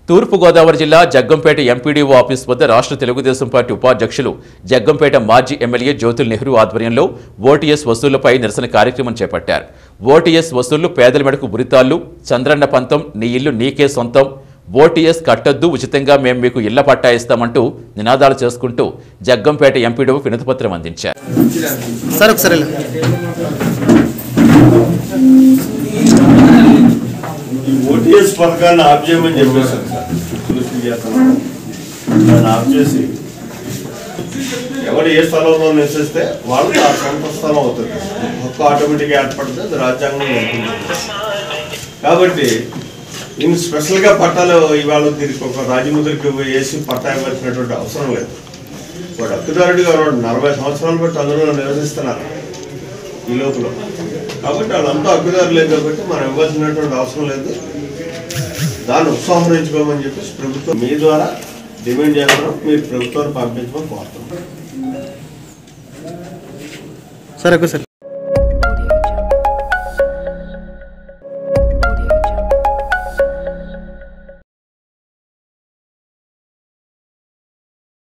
తూర్పు గోదావరి జిల్లా Jaggampeta MPDO office వద్ద రాష్ట్ర తెలుగుదేశం పార్టీ ఉపాధ్యక్షులు జగ్గంపేట మాజీ ఎమ్మెల్యే జ్యోతుల్ నెహ్రూ ఆధ్వర్యంలో ఓటీఎస్ వసూళ్లపై నిరసన కార్యక్రమం చేపట్టారు. ఓటీఎస్ వసూళ్లు పేదల మెడకు ఉరితాళ్లు, చంద్రన్న పంతం, నీ ఇల్లు నీకే సొంతం, ఓటీఎస్ కట్టొద్దు, ఉచితంగా మేము మీకు ఇళ్ల పట్టా ఇస్తామంటూ నినాదాలు చేసుకుంటూ జగ్గంపేట ఎంపీడీఓ వినతిపత్రం అందించారు. ఓటీఎస్ పథకాన్ని ఆఫ్ చేయమని చెప్పేసాను సార్. ఆఫ్ చేసి ఎవరు ఏ స్థలంలో నివసిస్తే వాళ్ళకి ఆ సొంత స్థలం అవుతుంది, హక్కు ఆటోమేటిక్గా ఏర్పడుతుంది, అది రాజ్యాంగం ఉంటుంది. కాబట్టి నేను స్పెషల్గా పట్టాలు ఇవాళ దీనికి ఒక రాజముద్రికి వేసి పట్టా ఇవ్వాల్సినటువంటి అవసరం లేదు. వాడు హక్కుదారుడిగా 40 సంవత్సరాలు బట్టి అందులో నివసిస్తున్నారు ఈ లోపల. కాబట్టి వాళ్ళంతా హక్కుదారులే కాబట్టి మనం ఇవ్వాల్సినటువంటి అవసరం లేదు. దాన్ని ఉపసంహరించుకోమని చెప్పేసి ప్రభుత్వం మీ ద్వారా డిమాండ్ చేస్తున్నాం. మీరు ప్రభుత్వాన్ని పంపించమని కోరుతున్నాం. సరే.